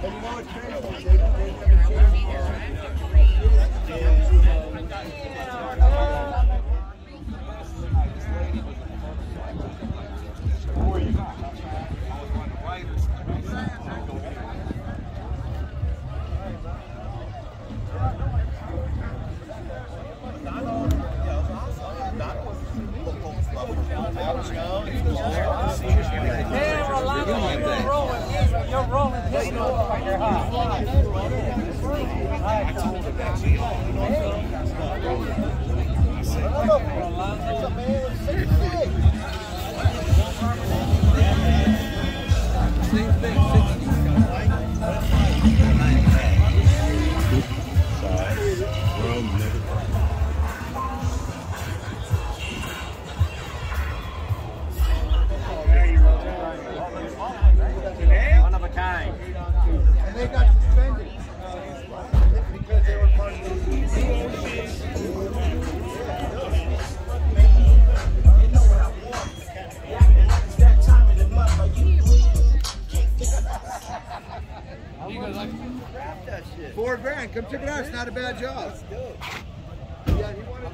Come check it out. It's not a bad job. Let's do it. Yeah, he wanted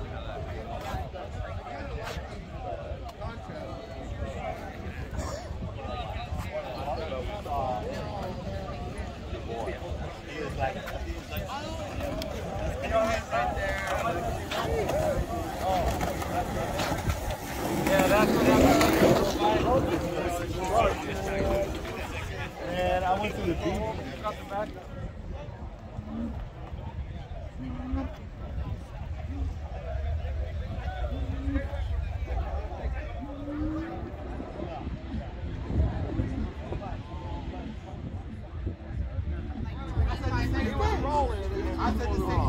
yeah, that's what and I went through the beat. Got the back. I said the